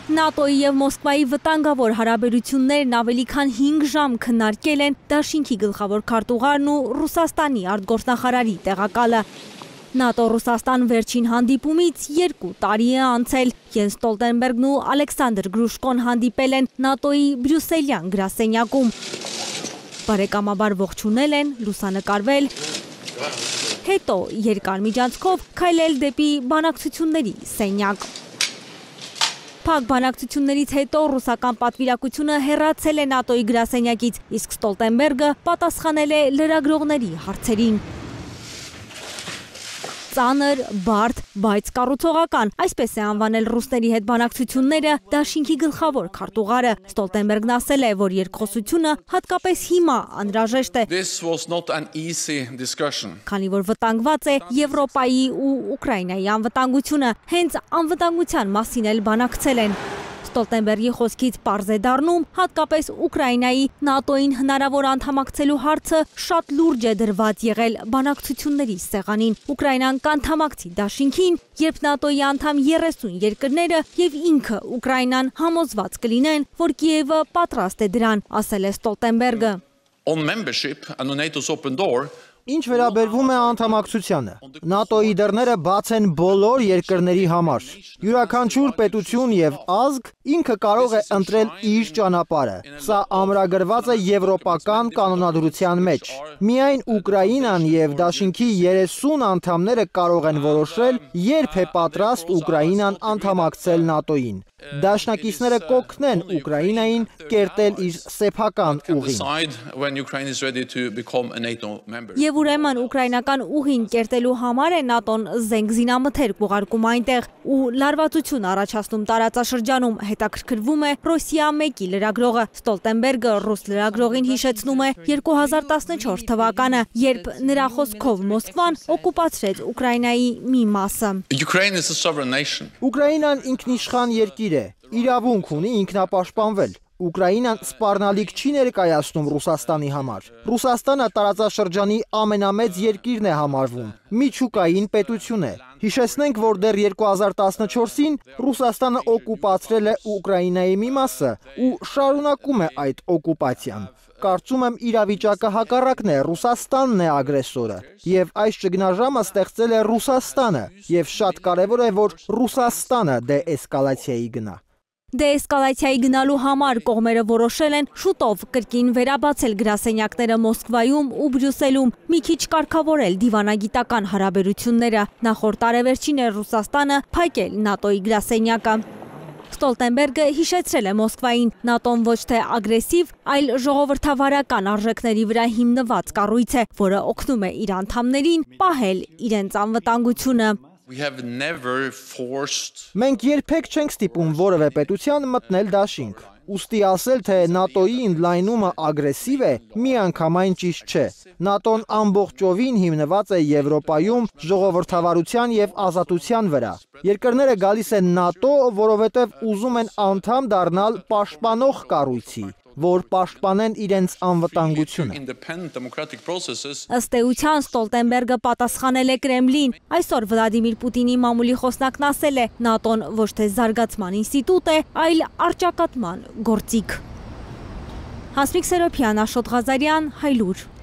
ՆԱՏՕ-ի և Մոսկվայի վտանգավոր հարաբերություններն ավելի քան 5 ժամ քննարկել են դաշինքի գլխավոր քարտուղարն ու Ռուսաստանի արտգործնախարարի տեղակալը։ ՆԱՏՕ-Ռուսաստան վերջին հանդիպումից 2 տարի է անցել։ Յենս Ստոլտենբերգն ու Ալեքսանդր Գրուշկոն հանդիպել են ՆԱՏՕ-ի բրյուսելյան գրասենյակում։ Բարեկամաբար ողջունել են, լուսանկարվել, հետո երկար միջանցքով քայլել դեպի բանակցությունների սենյակ։ Փակ բանակցություններից հետո ռուսական պատվիրակությունը հեռացել է ՆԱՏՕ-ի գրասենյակից, իսկ Ստոլտենբերգը պատասխանել է լրագրողների հարցերին։ Ծանր, բարդ, բայց կառուցողական, այսպես է անվանել ռուսների հետ բանակցությունները դաշինքի գլխավոր քարտուղարը։ Ստոլտենբերգն ասել է, որ երկխոսությունը հատկապես հիմա անհրաժեշտ է, քանի որ վտանգված է Եվրոպայի ու Ուկրաինայի անվտանգությունը, հենց անվտանգության մասին էլ բանակցել են։ Ստոլտենբերգի խոսքից պարզ է դառնում, հատկապես Ուկրաինայի ՆԱՏՕ-ին հնարավոր անդամակցելու հարցը շատ լուրջ է դրված եղել բանակցությունների սեղանին։ Ուկրաինան կանդամակցի դաշինքին, երբ ՆԱՏՕ-ի անդամ 30 երկրները և ինքը Ուկրաինան համոզված կլինեն, որ Կիևը պատրաստ է դրան, ասել է Ստոլտենբերգը։ Ինչ վերաբերվում է անդամակցությանը, ՆԱՏՕ-ի դռները բաց են բոլոր երկրների համար։ Յուրաքանչյուր պետություն եւ ազգ ինքը կարող է ընտրել իր ճանապարհը։ Սա ամրագրված է եվրոպական կանոնադրության մեջ։ Միայն Ուկրաինան եւ դաշինքի 30 անդամները կարող են որոշել, երբ է պատրաստ Ուկրաինան անդամակցել ՆԱՏՕ-ին։ Դաշնակիցները կօգնեն Ուկրաինային կերտել իր սեփական ուղին։ Եվ ուրեմն ուկրաինական ուղին կերտելու համար է ՆԱՏՕ-ն զենք զինամթերք ուղարկում այնտեղ ու լարվածություն առաջացնում տարածաշրջանում, հետաքրքրվում է Ռոսիա 1-ի լրագրողը։ Ստոլտենբերգը ռուս լրագրողին հիշեցնում է 2014 թվականը, երբ նրա խոսքով Մոսկվան օկուպացրեց Ուկրաինայի մի մասը։ Ուկրաինան ինքնիշխան երկիր է, իրավունք ունի ինքնապաշտպանվել։ Ուկրաինան սպառնալիք չի ներկայացնում Ռուսաստանի համար։ Ռուսաստանը տարածաշրջանի ամենամեծ երկիրն է համարվում, միջուկային պետություն է։ Հիշեցնենք, որ դեռ 2014-ին Ռուսաստանը օկուպացրել է Ուկրաինայի մի մասը ու շարունակում է այդ օկուպացիան։ Կարծում եմ իրավիճակը հակառակն է, Ռուսաստանն է ագրեսորը, եւ այս ճգնաժամը ստեղծել է Ռուսաստանը, եւ շատ կարեւոր է, որ Ռուսաստանը դեէսկալացիայի գնա։ Դեէսկալացիայի գնալու համար կողմերը որոշել են շուտով կրկին վերաբացել գրասենյակները Մոսկվայում ու Բրյուսելում, մի քիչ կարգավորել դիվանագիտական հարաբերությունները։ Նախորդ տարեվերջին էր Ռուսաստանը փակել ՆԱՏՕ-ի գրասենյակը։ Ստոլտենբերգը հիշեցրել է Մոսկվային, ՆԱՏՕ-ն ոչ թե ագրեսիվ, այլ ժողովրդավարական արժեքների վրա հիմնված կառույց է, որը օգնում է իր անդամներին պահել իրենց անվտանգությունը։ Մենք երբեք չենք ստիպում որևէ պետության մտնել դաշինք։ Ուստի ասել, թե ՆԱՏՕ-ի ընդլայնումը ագրեսիվ է, միանգամայն ճիշտ չէ։ ՆԱՏՕ-ն ամբողջովին հիմնված է Եվրոպայում ժողովրդավարության եւ ազատության վրա։ Երկրները գալիս են ՆԱՏՕ, որովհետեւ ուզում են անդամ դառնալ պաշտպանող կառույցի, որ պաշտպանեն իրենց անվտանգությունը։ Ըստ էության Ստոլտենբերգը պատասխանել է Կրեմլին։ Այսօր Վլադիմիր Պուտինի մամուլի խոսնակն ասել է, ՆԱՏՕ-ն ոչ թե զարգացման ինստիտուտ է, այլ առճակատման գործիք։ Հասմիկ Սերոփյան, Աշոտ Ղազարյան, Հայլուր։